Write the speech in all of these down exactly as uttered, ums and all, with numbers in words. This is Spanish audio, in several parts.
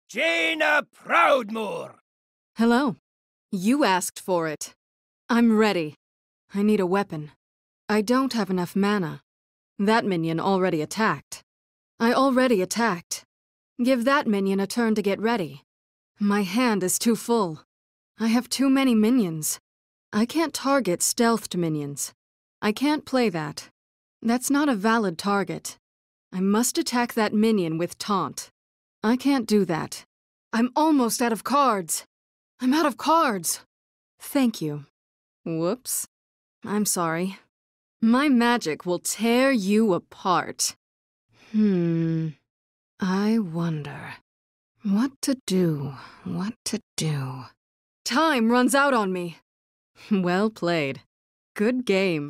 Jaina Proudmoore! Hello. You asked for it. I'm ready. I need a weapon. I don't have enough mana. That minion already attacked. I already attacked. Give that minion a turn to get ready. My hand is too full. I have too many minions. I can't target stealthed minions. I can't play that. That's not a valid target. I must attack that minion with taunt. I can't do that. I'm almost out of cards. I'm out of cards. Thank you. Whoops. I'm sorry. My magic will tear you apart. Hmm. I wonder. What to do? What to do? Time runs out on me. Well played. Good game.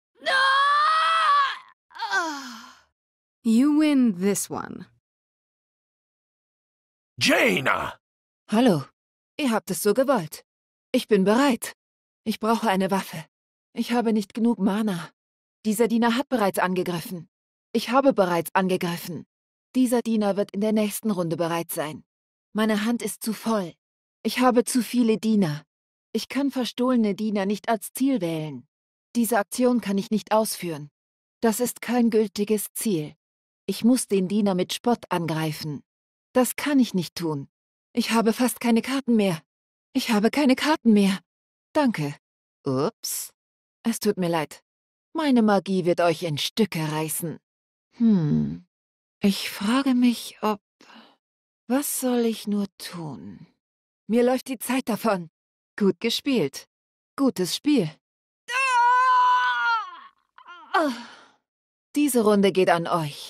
You win this one. Jaina! Hallo. Ihr habt es so gewollt. Ich bin bereit. Ich brauche eine Waffe. Ich habe nicht genug Mana. Dieser Diener hat bereits angegriffen. Ich habe bereits angegriffen. Dieser Diener wird in der nächsten Runde bereit sein. Meine Hand ist zu voll. Ich habe zu viele Diener. Ich kann verstohlene Diener nicht als Ziel wählen. Diese Aktion kann ich nicht ausführen. Das ist kein gültiges Ziel. Ich muss den Diener mit Spott angreifen. Das kann ich nicht tun. Ich habe fast keine Karten mehr. Ich habe keine Karten mehr. Danke. Ups. Es tut mir leid. Meine Magie wird euch in Stücke reißen. Hm. Ich frage mich, ob... Was soll ich nur tun? Mir läuft die Zeit davon. Gut gespielt. Gutes Spiel. Ah! Diese Runde geht an euch.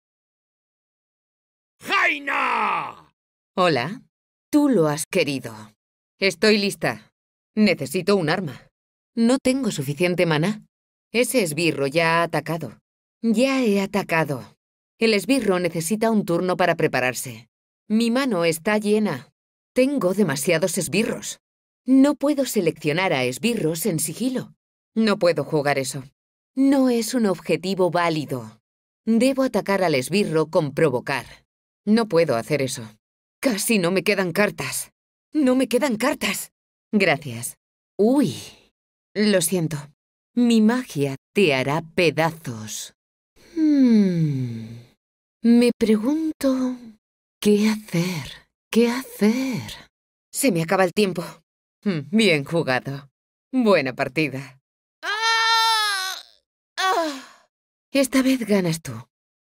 ¡Jaina! Hola. Tú lo has querido. Estoy lista. Necesito un arma. No tengo suficiente maná. Ese esbirro ya ha atacado. Ya he atacado. El esbirro necesita un turno para prepararse. Mi mano está llena. Tengo demasiados esbirros. No puedo seleccionar a esbirros en sigilo. No puedo jugar eso. No es un objetivo válido. Debo atacar al esbirro con provocar. No puedo hacer eso. Casi no me quedan cartas. No me quedan cartas. Gracias. Uy. Lo siento. Mi magia te hará pedazos. Hmm. Me pregunto... ¿Qué hacer? ¿Qué hacer? Se me acaba el tiempo. Bien jugado. Buena partida. ¡Ah! ¡Ah! Esta vez ganas tú.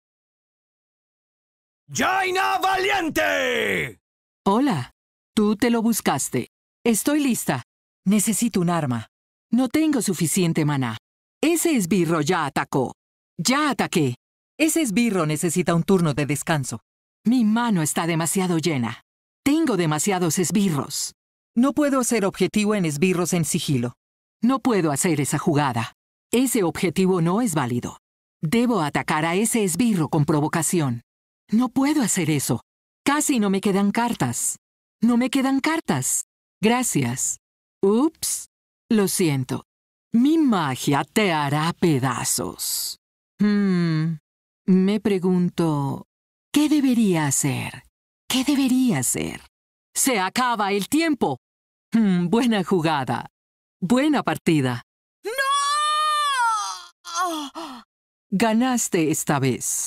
¡Jaina Valiente! Hola. Tú te lo buscaste. Estoy lista. Necesito un arma. No tengo suficiente maná. Ese esbirro ya atacó. Ya ataqué. Ese esbirro necesita un turno de descanso. Mi mano está demasiado llena. Tengo demasiados esbirros. No puedo hacer objetivo en esbirros en sigilo. No puedo hacer esa jugada. Ese objetivo no es válido. Debo atacar a ese esbirro con provocación. No puedo hacer eso. Casi no me quedan cartas. No me quedan cartas. Gracias. Ups. Lo siento. Mi magia te hará pedazos. Hmm. Me pregunto... ¿Qué debería hacer? ¿Qué debería hacer? ¡Se acaba el tiempo! Hmm, buena jugada. Buena partida. ¡No! Ganaste esta vez.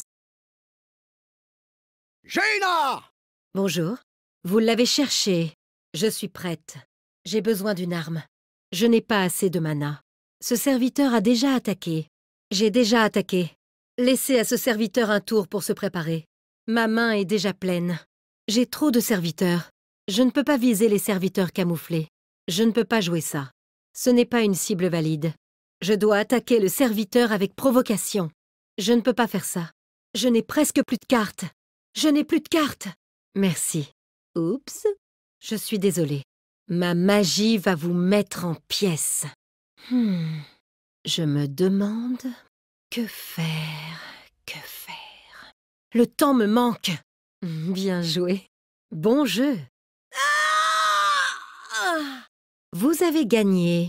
Jaina! Bonjour. Vous l'avez cherché. Je suis prête. J'ai besoin d'une arme. Je n'ai pas assez de mana. Ce serviteur a déjà attaqué. J'ai déjà attaqué. Laissez à ce serviteur un tour pour se préparer. Ma main est déjà pleine. J'ai trop de serviteurs. Je ne peux pas viser les serviteurs camouflés. Je ne peux pas jouer ça. Ce n'est pas une cible valide. Je dois attaquer le serviteur avec provocation. Je ne peux pas faire ça. Je n'ai presque plus de cartes. Je n'ai plus de cartes. Merci. Oups. Je suis désolée. Ma magie va vous mettre en pièces. Hmm. Je me demande... Que faire? Que faire? Le temps me manque. Bien joué. Bon jeu. Ah! Vous avez gagné.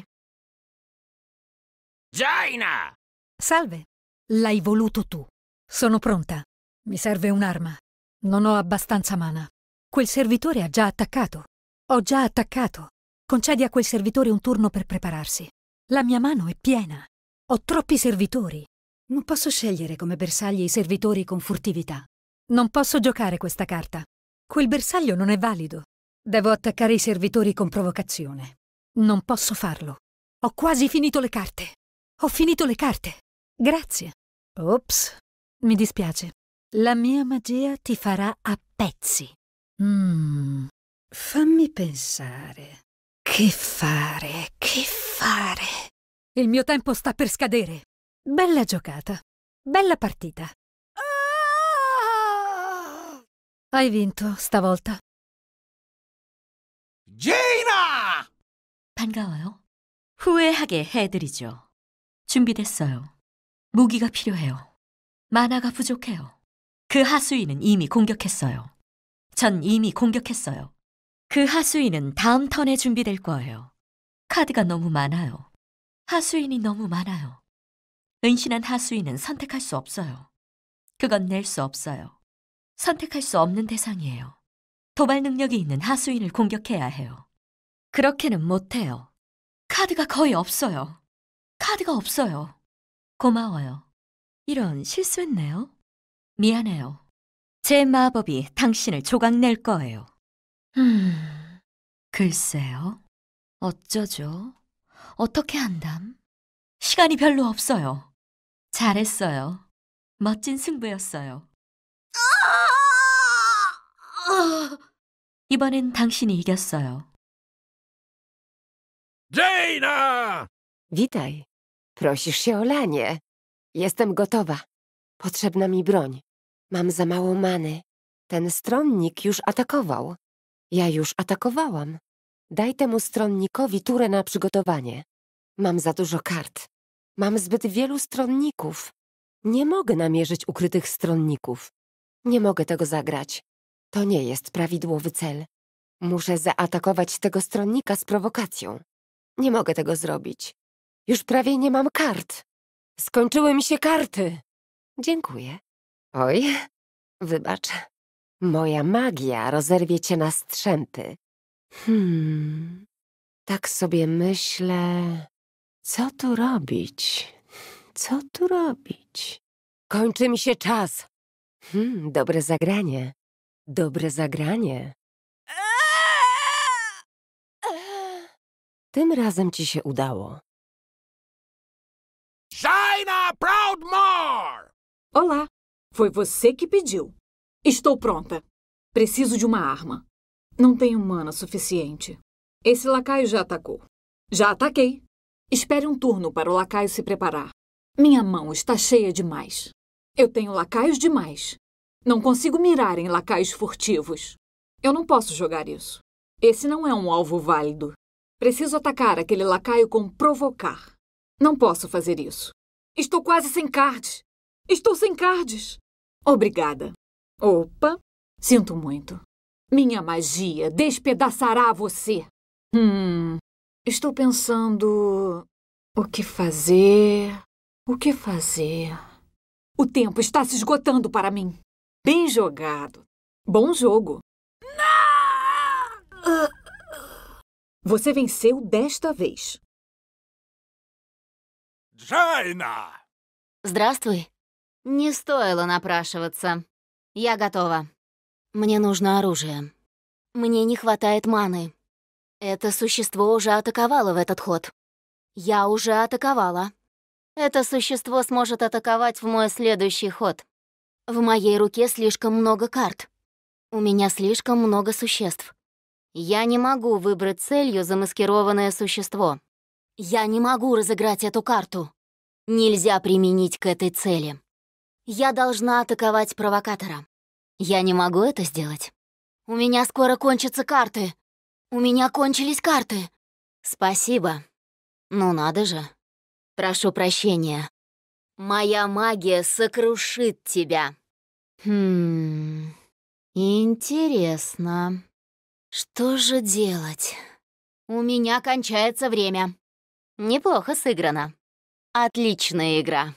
Jaina! Salve. L'hai voluto tu. Sono pronta. Mi serve un'arma. Non ho abbastanza mana. Quel servitore ha già attaccato. Ho già attaccato. Concedi a quel servitore un turno per prepararsi. La mia mano è piena. Ho troppi servitori. Non posso scegliere come bersagli i servitori con furtività. Non posso giocare questa carta. Quel bersaglio non è valido. Devo attaccare i servitori con provocazione. Non posso farlo. Ho quasi finito le carte. Ho finito le carte. Grazie. Ops. Mi dispiace. La mia magia ti farà a pezzi. Mmm. Fammi pensare. Che fare? Che fare? Il mio tempo sta per scadere. Bella giocata. Bella partita. Hai vinto stavolta. Jaina! 반가워요. 후회하게 해드리죠. 준비됐어요. 무기가 필요해요. 만화가 부족해요. 그 하수인은 이미 공격했어요. 전 이미 공격했어요. 그 하수인은 다음 턴에 준비될 거예요. 카드가 너무 많아요. 하수인이 너무 많아요. 은신한 하수인은 선택할 수 없어요. 그건 낼 수 없어요. 선택할 수 없는 대상이에요. 도발 능력이 있는 하수인을 공격해야 해요. 그렇게는 못해요. 카드가 거의 없어요. 카드가 없어요. 고마워요. 이런 실수했네요. 미안해요. 제 마법이 당신을 조각낼 거예요. 음, 글쎄요. 어쩌죠? 어떻게 한담? 시간이 별로 없어요. 잘했어요. 멋진 승부였어요. 이번엔 당신이 이겼어요. Jaina! Witaj. Prosisz się o lanie. Jestem gotowa. Potrzebna mi broń. Mam za mało many. Ten stronnik już atakował. Ja już atakowałam. Daj temu stronnikowi turę na przygotowanie. Mam za dużo kart. Mam zbyt wielu stronników. Nie mogę namierzyć ukrytych stronników. Nie mogę tego zagrać. To nie jest prawidłowy cel. Muszę zaatakować tego stronnika z prowokacją. Nie mogę tego zrobić. Już prawie nie mam kart. Skończyły mi się karty. Dziękuję. Oj, wybacz. Moja magia rozerwie cię na strzępy. Hmm, tak sobie myślę... Co tu robić? Co tu robić? Kończy mi się czas. Hmm, dobre zagranie. Dobre zagranie. Tym razem ci się udało. Jaina Proudmoore! Olá, foi você que pediu. Estou pronta. Preciso de uma arma. Não tenho mana suficiente. Esse lacaio já atacou. Já ataquei. Espere um turno para o lacaio se preparar. Minha mão está cheia demais. Eu tenho lacaios demais. Não consigo mirar em lacaios furtivos. Eu não posso jogar isso. Esse não é um alvo válido. Preciso atacar aquele lacaio com provocar. Não posso fazer isso. Estou quase sem cards. Estou sem cards. Obrigada. Opa, sinto muito. Minha magia despedaçará você. Hum, estou pensando... O que fazer? O que fazer? O tempo está se esgotando para mim. Bem jogado. Bom jogo. Você venceu desta vez. Jaina! Здравствуй. Не стоило напрашиваться. Я готова. Мне нужно оружие. Мне не хватает маны. Это существо уже атаковало в этот ход. Я уже атаковала. Это существо сможет атаковать в мой следующий ход. В моей руке слишком много карт. У меня слишком много существ. Я не могу выбрать целью замаскированное существо. Я не могу разыграть эту карту. Нельзя применить к этой цели. Я должна атаковать провокатора. Я не могу это сделать. У меня скоро кончатся карты. У меня кончились карты. Спасибо. Ну надо же. Прошу прощения. Моя магия сокрушит тебя. Хм... Интересно. Что же делать? У меня кончается время. Неплохо сыграно. Отличная игра.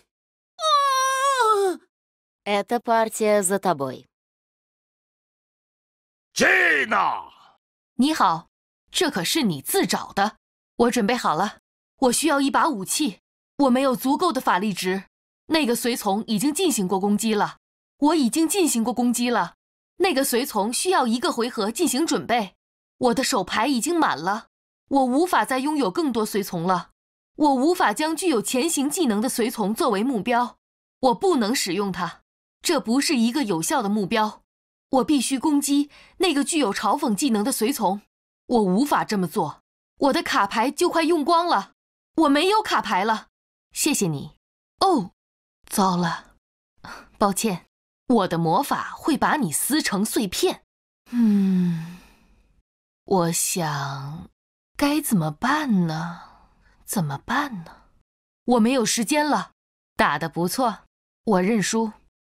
Эта партия за тобой. Jaina! 你好，这可是你自找的。我准备好了，我需要一把武器。我没有足够的法力值。那个随从已经进行过攻击了，我已经进行过攻击了。那个随从需要一个回合进行准备。我的手牌已经满了，我无法再拥有更多随从了。我无法将具有前行技能的随从作为目标，我不能使用它。这不是一个有效的目标。我必须攻击那个具有嘲讽技能的随从。我无法这么做。我的卡牌就快用光了，我没有卡牌了。谢谢你。哦，糟了，抱歉，我的魔法会把你撕成碎片。嗯，我想该怎么办呢？怎么办呢？我没有时间了。打得不错，我认输。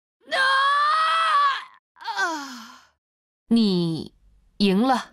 啊！你赢了。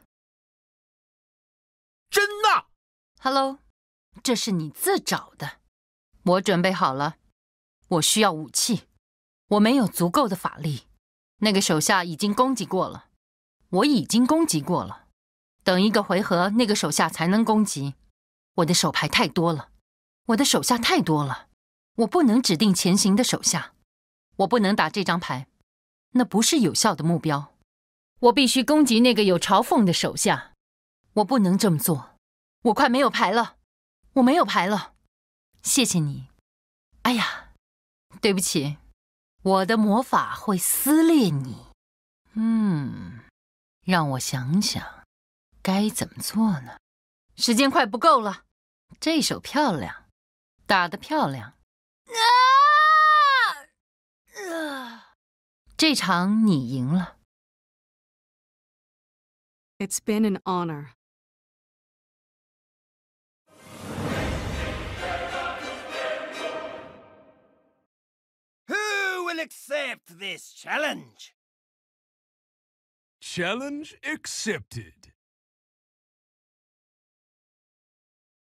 真的 ？Hello， 这是你自找的。我准备好了，我需要武器，我没有足够的法力。那个手下已经攻击过了，我已经攻击过了。等一个回合，那个手下才能攻击。我的手牌太多了，我的手下太多了，我不能指定前行的手下，我不能打这张牌，那不是有效的目标。我必须攻击那个有嘲讽的手下，我不能这么做。我快没有牌了，我没有牌了。谢谢你。哎呀，对不起，我的魔法会撕裂你。嗯，让我想想，该怎么做呢？时间快不够了。这手漂亮，打得漂亮。啊啊、这场你赢了。 It's been an honor. Who will accept this challenge? Challenge accepted.